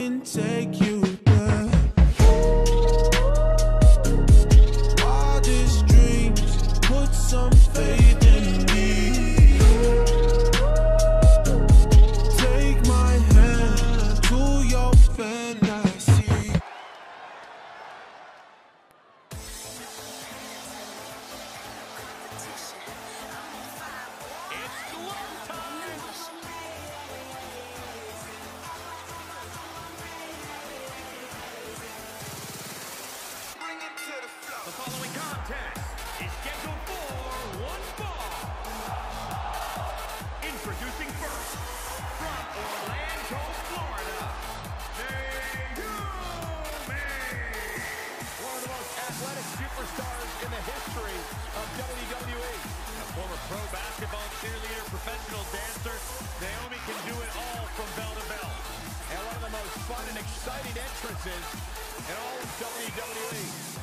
can take you there. Wildest dreams, put some faith in me. Take my hand to your fantasy. The following contest is scheduled for one fall. Introducing first, from Orlando, Florida, Naomi. One of the most athletic superstars in the history of WWE. A former pro basketball cheerleader, professional dancer, Naomi can do it all from bell to bell. And one of the most fun and exciting entrances in all of WWE.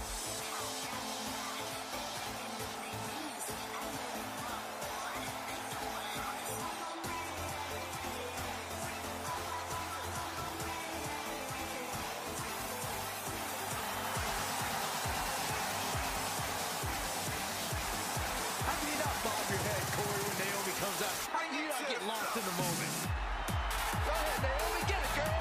You don't get lost in the moment. Go ahead, Naomi, get it, girl.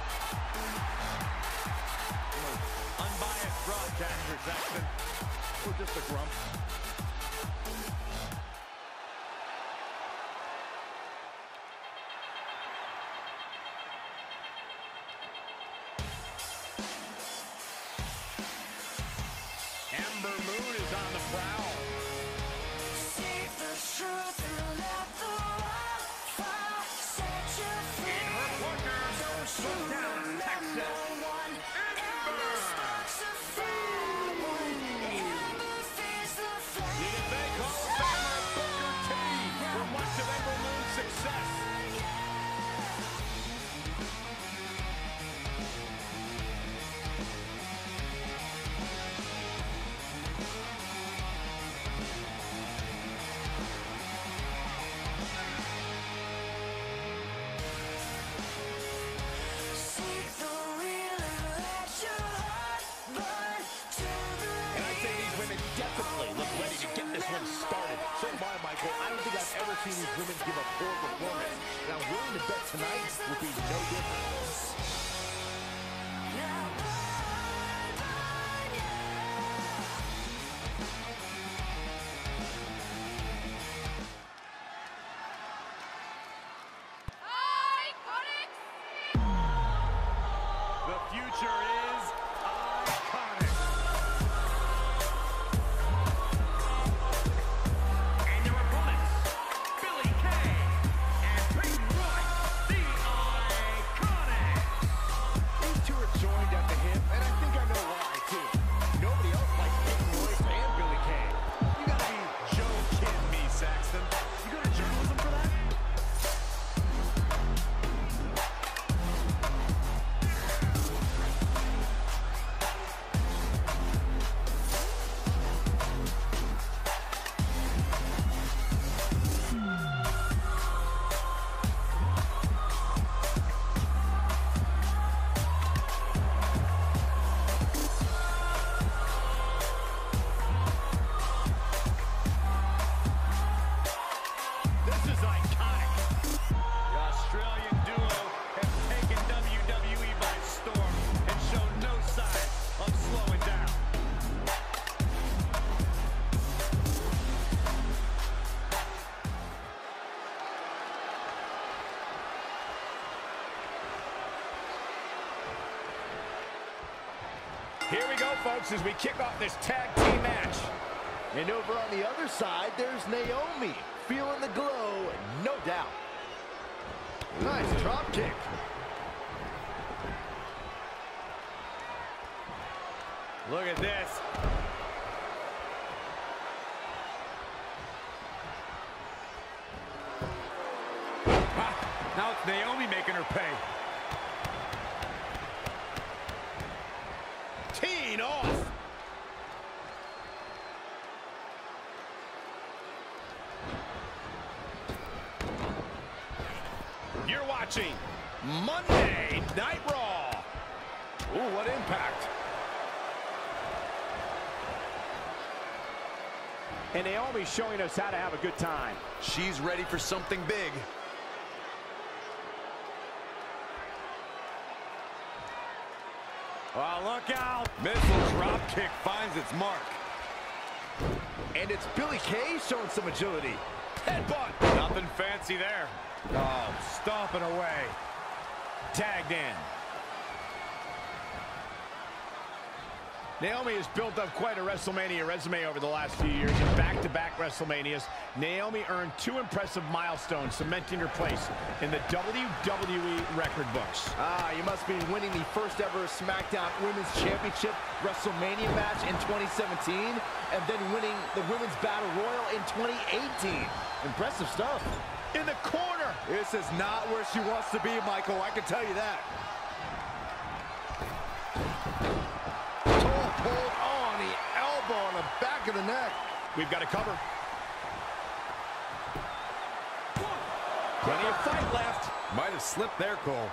Unbiased broadcaster, Saxton. Or just a grump. Ember Moon is on the prowl. Seek the truth and let the light fall. Set your free. In her partner, look down, Texas. Ember. Sparks a fire. Ember feeds the flame. You can thank Hall of Famer Booker T for much of Ember Moon's success. Seek the real and let your heart burn to the And I'd say these women definitely look ready to get this one started. So far, Michael, I don't think I've ever seen these women give a poor performance. And I'm willing to bet tonight will be no different. now burn, burn, yeah. The future is iconic. And your opponents, Billie Kay and Peyton Royce, the Iconics. These two are joined at the hip, and I think I know why, too. Nobody else likes Peyton Royce and Billie Kay. You gotta be Joe kidding me, Saxton. You go to journalism for that? This is iconic. The Australian duo have taken WWE by storm and shown no sign of slowing down. Here we go, folks, as we kick off this tag team match. And over on the other side, there's Naomi, feeling the glow, no doubt. Nice drop kick. Look at this. Now it's Naomi making her pay. Teeing off. You're watching Monday Night Raw. Ooh, what impact. And Naomi's showing us how to have a good time. She's ready for something big. Oh, look out. Missile drop kick finds its mark. And it's Billie Kay showing some agility. Headbutt. Nothing fancy there. Oh, stomping away. Tagged in. Naomi has built up quite a WrestleMania resume over the last few years. In back-to-back WrestleManias, Naomi earned 2 impressive milestones, cementing her place in the WWE record books. You must be winning the first ever SmackDown Women's Championship WrestleMania match in 2017, and then winning the Women's Battle Royal in 2018. Impressive stuff. In the corner. This is not where she wants to be, Michael. I can tell you that. Hold on, the elbow on the back of the neck. We've got to cover. Plenty of fight left. Might have slipped there, Cole.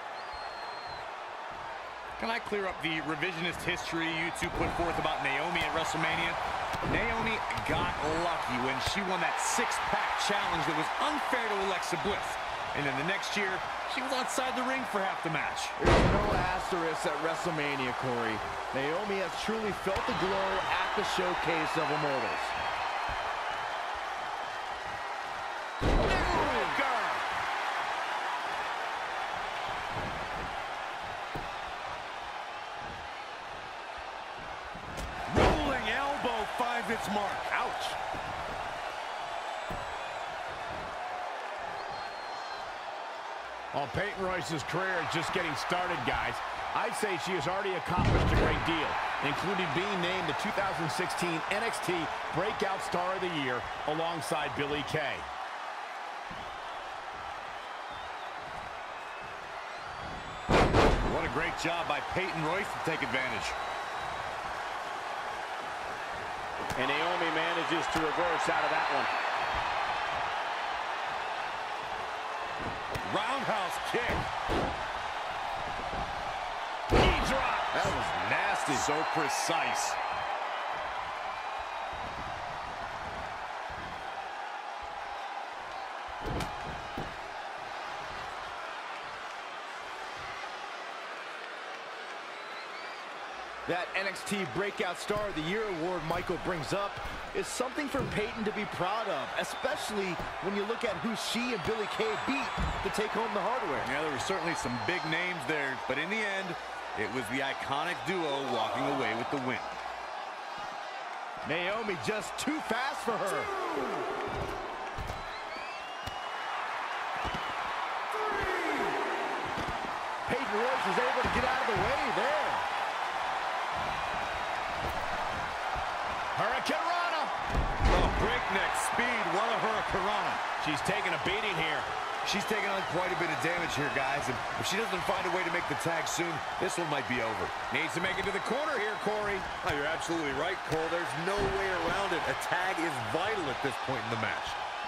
Can I clear up the revisionist history you two put forth about Naomi at WrestleMania? Naomi got lucky when she won that 6-pack challenge that was unfair to Alexa Bliss. And then the next year, she was outside the ring for half the match. There's no asterisk at WrestleMania, Corey. Naomi has truly felt the glow at the Showcase of Immortals. Rolling elbow finds its mark. Ouch. Well, Peyton Royce's career is just getting started, guys. I'd say she has already accomplished a great deal, including being named the 2016 NXT Breakout Star of the Year alongside Billie Kay. What a great job by Peyton Royce to take advantage. And Naomi manages to reverse out of that one. Roundhouse kick. Knee drop. That was nasty. So precise. That NXT Breakout Star of the Year award Michael brings up is something for Peyton to be proud of, especially when you look at who she and Billie Kay beat to take home the hardware. Yeah, there were certainly some big names there, but in the end, it was the iconic duo walking away with the win. Naomi just too fast for her. Peyton Royce is able to get out of the way there. Hurricanrana. Oh, breakneck speed. What a Hurricanrana. She's taking a beating here. She's taking on quite a bit of damage here, guys. And if she doesn't find a way to make the tag soon, this one might be over. Needs to make it to the corner here, Corey. Oh, you're absolutely right, Cole. There's no way around it. A tag is vital at this point in the match.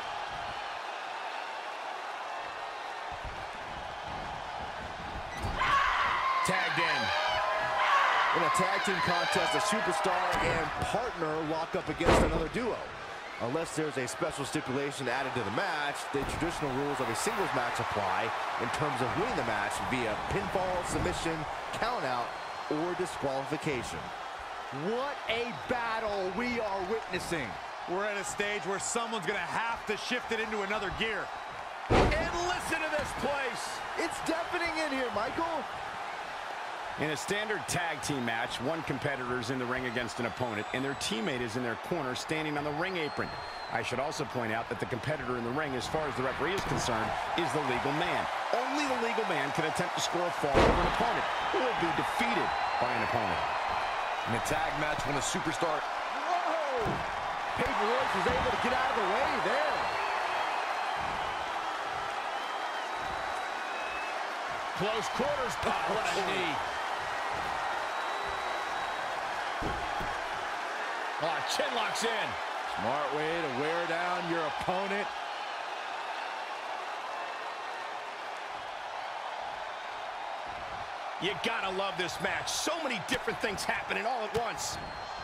Tagged in. In a tag team contest, a superstar and partner lock up against another duo. Unless there's a special stipulation added to the match, the traditional rules of a singles match apply in terms of winning the match via pinfall, submission, countout, or disqualification. What a battle we are witnessing. We're at a stage where someone's going to have to shift it into another gear. And listen to this place. It's deafening in here, Michael. In a standard tag team match, one competitor is in the ring against an opponent, and their teammate is in their corner standing on the ring apron. I should also point out that the competitor in the ring, as far as the referee is concerned, is the legal man. Only the legal man can attempt to score a fall over an opponent or be defeated by an opponent. In a tag match, when a superstar... Whoa! Peyton Royce was able to get out of the way there. Close quarters. Oh, what a knee. Oh, chin locks in. Smart way to wear down your opponent. You gotta love this match. So many different things happening all at once.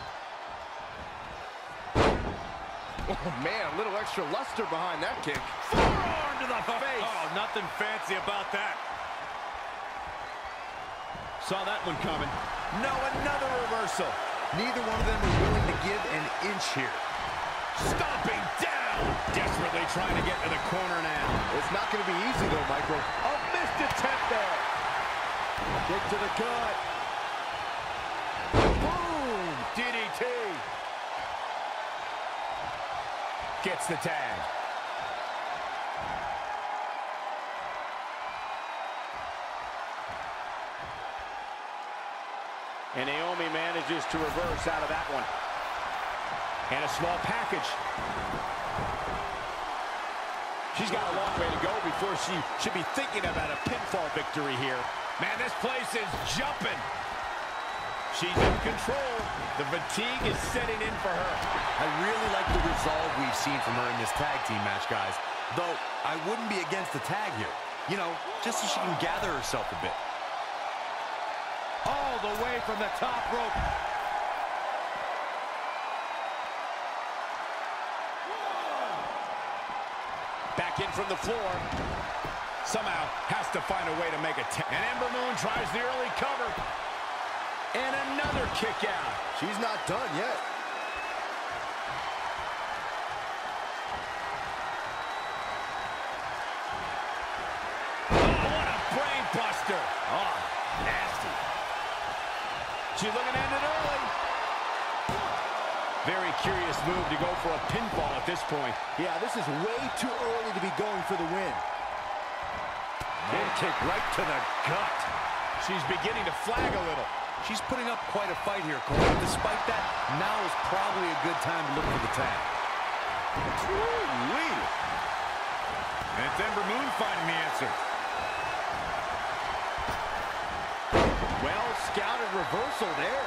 Oh, man, a little extra luster behind that kick. Forearm to the face. Oh, nothing fancy about that. Saw that one coming. No, another reversal. Neither one of them are willing to give an inch here. Stomping down. Desperately trying to get to the corner now. It's not going to be easy, though, Michael. A missed attempt there. Kick to the gut. Boom! DDT. Gets the tag. And Naomi manages to reverse out of that one. And a small package. She's got a long way to go before she should be thinking about a pinfall victory here. Man, this place is jumping. She's in control. The fatigue is setting in for her. I really like the resolve we've seen from her in this tag team match, guys. Though, I wouldn't be against the tag here. You know, just so she can gather herself a bit. All the way from the top rope. Back in from the floor. Somehow has to find a way to make a tag. And Ember Moon tries the early cover. And another kick out. She's not done yet. Oh, what a brain buster. Oh, nasty. She's looking to end it early. Very curious move to go for a pinfall at this point. Yeah, this is way too early to be going for the win. Mid kick right to the gut. She's beginning to flag a little. She's putting up quite a fight here, Cole. Despite that, now is probably a good time to look for the tag. Woo-wee. And it's Ember Moon finding the answer. Well scouted reversal there.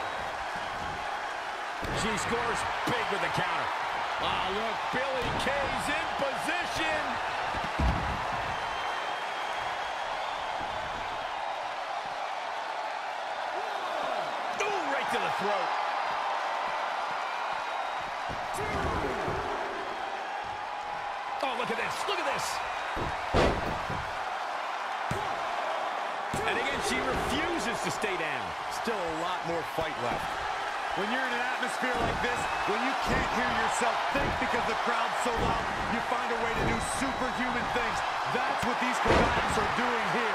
She scores big with the counter. Oh, look, Billie Kay's in position. Ooh, right to the throat. Oh, look at this. Look at this. And again, she refuses to stay down. Still a lot more fight left. When you're in an atmosphere like this, when you can't hear yourself think because the crowd's so loud, you find a way to do superhuman things. That's what these combatants are doing here.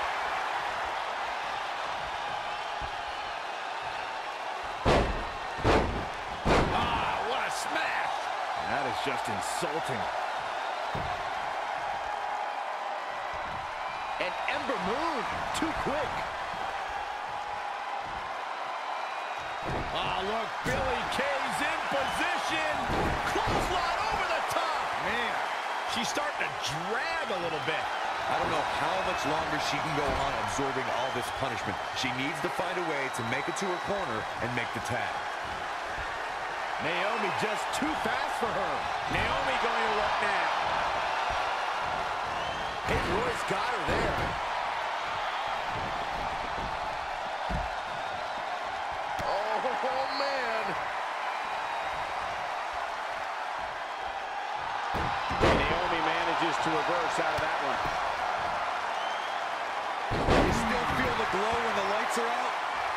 Ah, what a smash. That is just insulting. And Ember Moon, too quick. Ah, look, Billie Kay's in position. Clothesline over the top. Man, She's starting to drag a little bit. I don't know how much longer she can go on absorbing all this punishment. She needs to find a way to make it to her corner and make the tag. Naomi just too fast for her. Naomi going to what now? Hey, Roy's got her there. Oh, man. Naomi manages to reverse out of that one. You still feel the glow when the lights are out?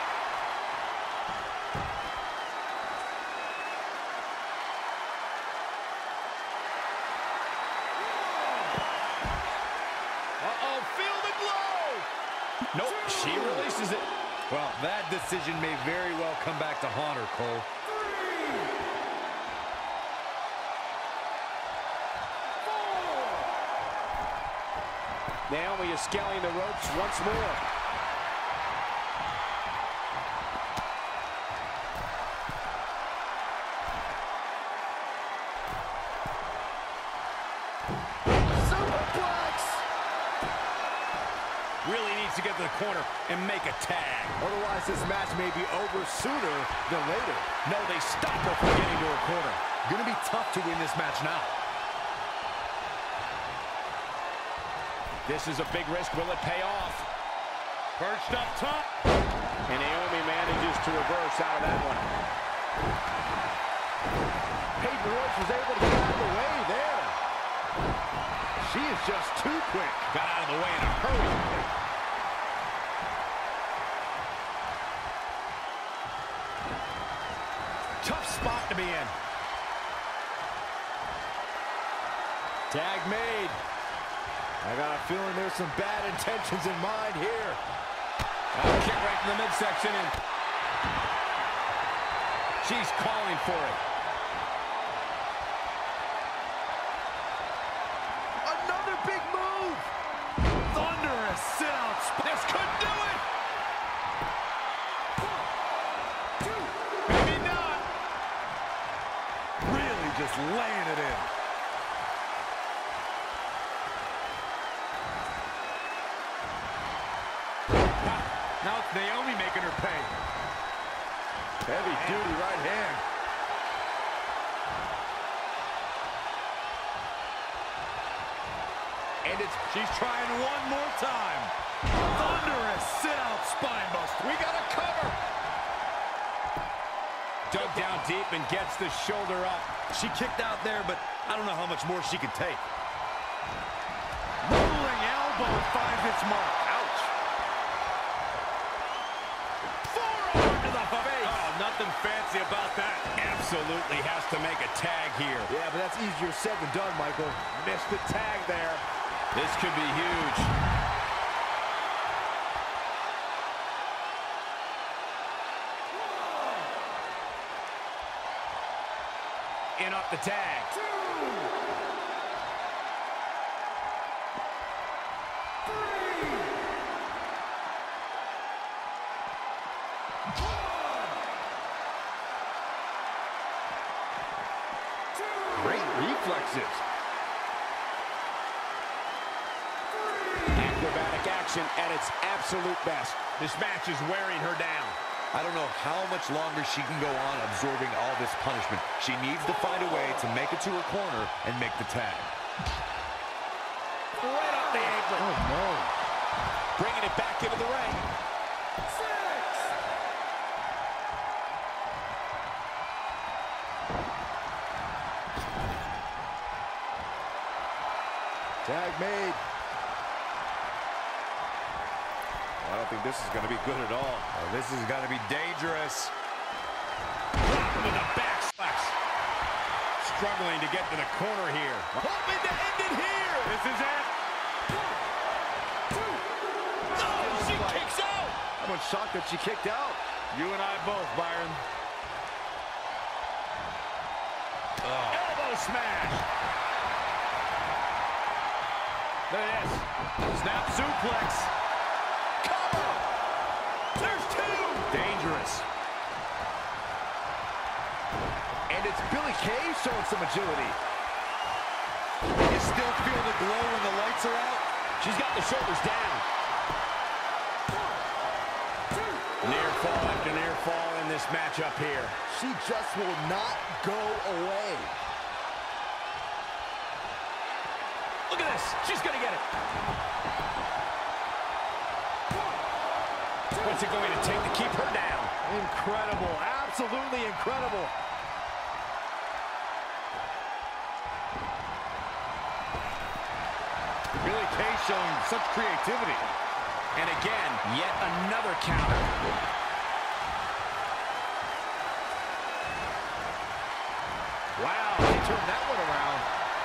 Uh-oh, feel the glow! Nope, she releases it. Well, that decision may very well come back to haunt her, Cole. Naomi is scaling the ropes once more. Superplex! Really needs to get to the corner and make a tag. Otherwise, this match may be over sooner than later. No, they stop her from getting to her corner. Gonna be tough to win this match now. This is a big risk. Will it pay off? Perched up top. And Naomi manages to reverse out of that one. Peyton Royce was able to get out of the way there. She is just too quick. Got out of the way in a hurry. Tough spot to be in. Tag made. I got a feeling there's some bad intentions in mind here. Kick right in the midsection, and she's calling for it. Another big move. Thunderous sit-out spot. This could do it. Maybe not. Really just laying it in. Now it's Naomi making her pay. Heavy duty right hand. And she's trying one more time. Thunderous sit-out spine buster. We got a cover. Dug down deep and gets the shoulder up. She kicked out there, but I don't know how much more she can take. Rolling elbow finds its mark. Ouch. Forearm to the face. Oh, nothing fancy about that. Absolutely has to make a tag here. Yeah, but that's easier said than done, Michael. Missed the tag there. This could be huge. In off the tag. Great reflexes. Acrobatic action at its absolute best. This match is wearing her down. I don't know how much longer she can go on absorbing all this punishment. She needs to find a way to make it to her corner and make the tag. Right off the apron. Oh, no. Bringing it back into the ring. Tag made. I don't think this is going to be good at all. Oh, this is going to be dangerous. With a back slash. Struggling to get to the corner here. Hoping to end it here. This is it. Oh, she kicks out. I'm shocked that she kicked out. You and I both, Byron. Elbow smash. There it is. Snap suplex. Cover. There's two. Dangerous. And it's Billie Kay showing some agility. You still feel the glow when the lights are out? She's got the shoulders down. Near fall after near fall in this matchup here. She just will not go away. Look at this. She's going to get it. What's it going to take to keep her down? Incredible. Absolutely incredible. Billie Kay showing such creativity. And again, yet another counter. Wow, she turned that one around.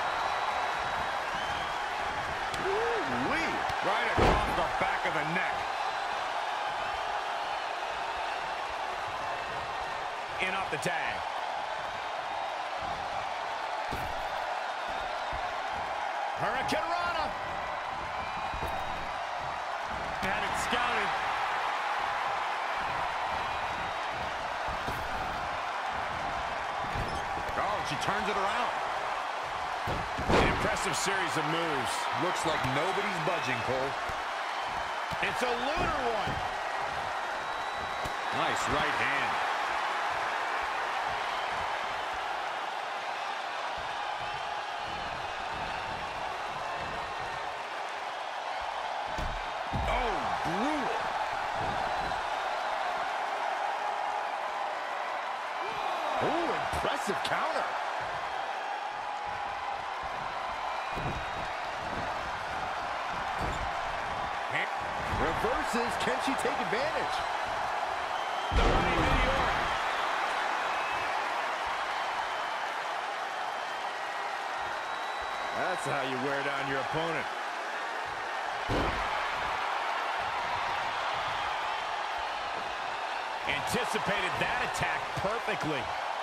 Ooh-wee. Right across the back of the neck. In off the tag. Hurricane Rana. Had it scouted. Oh, she turns it around. An impressive series of moves. Looks like nobody's budging, Cole. It's a lunar one. Nice right hand. Oh, brutal. aggressive counter. Reverses. Can she take advantage? The running Meteora. That's how you wear down your opponent. Anticipated that attack perfectly.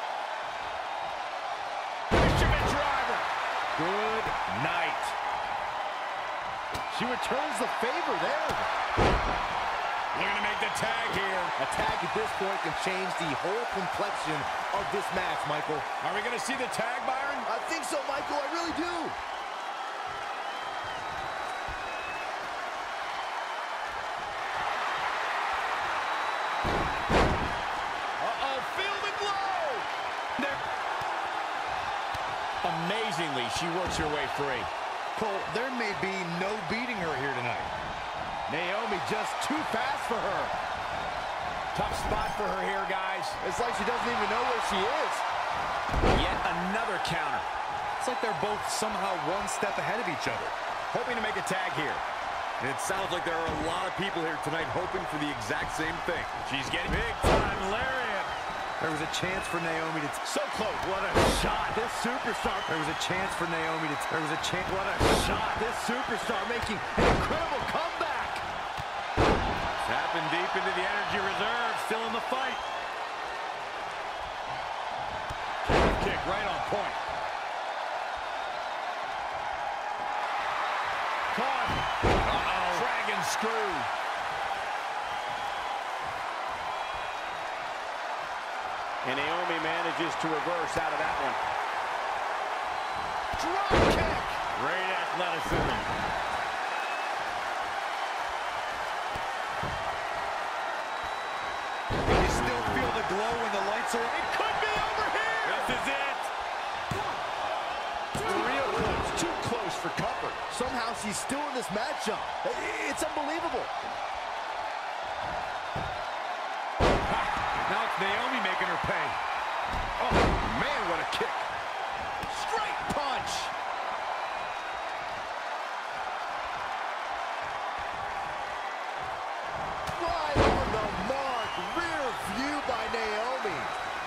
Fisherman driver. Good night. She returns the favor there. Looking to make the tag here. A tag at this point can change the whole complexion of this match, Michael. Are we going to see the tag, Byron? I think so, Michael. I really do. Uh-oh, feel the glow. Amazingly, she works her way free. Cole, there may be no beating her here tonight. Naomi just too fast for her. Tough spot for her here, guys. It's like she doesn't even know where she is. Yet another counter. It's like they're both somehow one step ahead of each other. Hoping to make a tag here. And it sounds like there are a lot of people here tonight hoping for the exact same thing. She's getting big time lariat. There was a chance for Naomi to... So close. What a shot. This superstar. There was a chance for Naomi to... There was a chance... What a shot. This superstar making an incredible comeback. Tapping deep into the energy reserve. Still in the fight. Kick right on point. Caught. Uh-oh. Dragon screw. And Naomi manages to reverse out of that one. Drop kick. Great athleticism. You still feel the glow when the lights are... It could be over here! This is it! Real close. Too close for cover. Somehow she's still in this matchup. It's unbelievable. Now it's Naomi making her pay. Oh, man, what a kick. Straight punch. Right on the mark. Rear view by Naomi.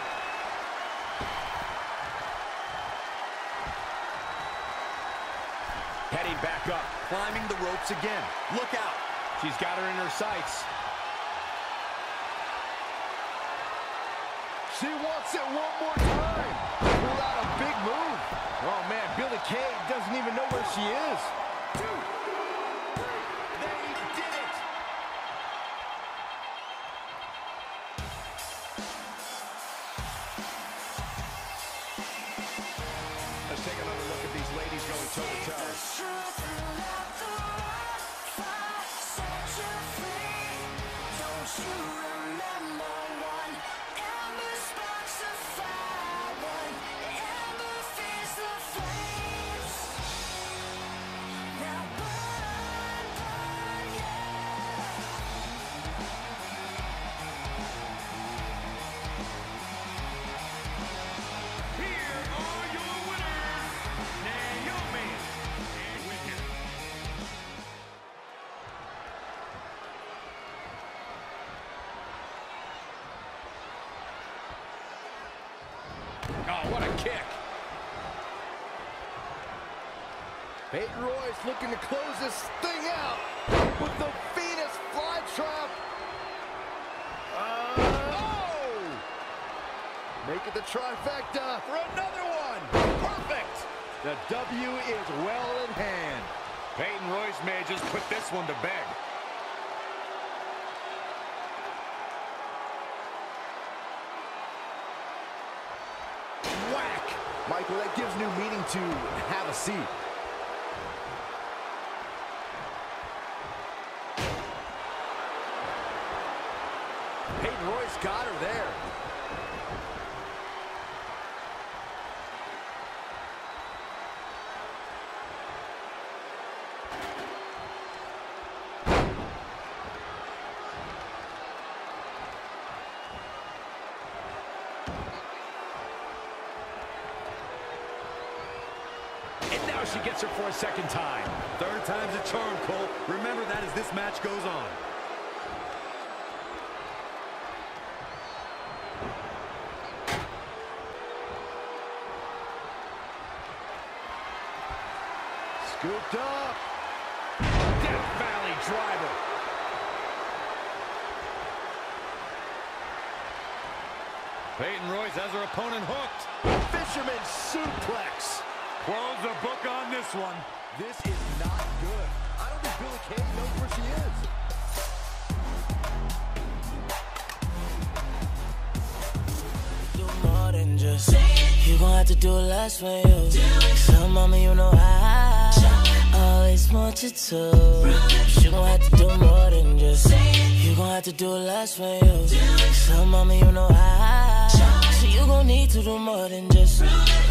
Heading back up. Climbing the ropes again. Look out. She's got her in her sights. She wants it one more time. Pull out a big move. Oh, man, Billie Kay doesn't even know where she is. 2, 3, they did it. Let's take another look at these ladies going toe-to-toe. The truth and let the right fight set you free. Don't you remember one? Ember sparks a fire, one ember feeds the flames. Now burn, burn, yeah. Here are your winners, Naomi and Wicked. Oh, what a kick. Peyton Royce looking to close this thing out with the Venus flytrap. Oh! Make it the trifecta for another one. Perfect. The W is well in hand. Peyton Royce may just put this one to bed. Whack. Michael, that gives new meaning to have a seat. Peyton Royce got her there. she gets her for a second time. Third time's a charm, Cole. Remember that as this match goes on. Scooped up. Death Valley driver. Peyton Royce has her opponent hooked. Fisherman suplex. Close the book on this one. This is not good. I don't think Billie Kay knows where she is. Do more than just you gon' have to do less for you. So mama, you know I always want you to. You gon' have to do more than just you gon' have to do less for you. So mama, you know I so you gon' need to do more than just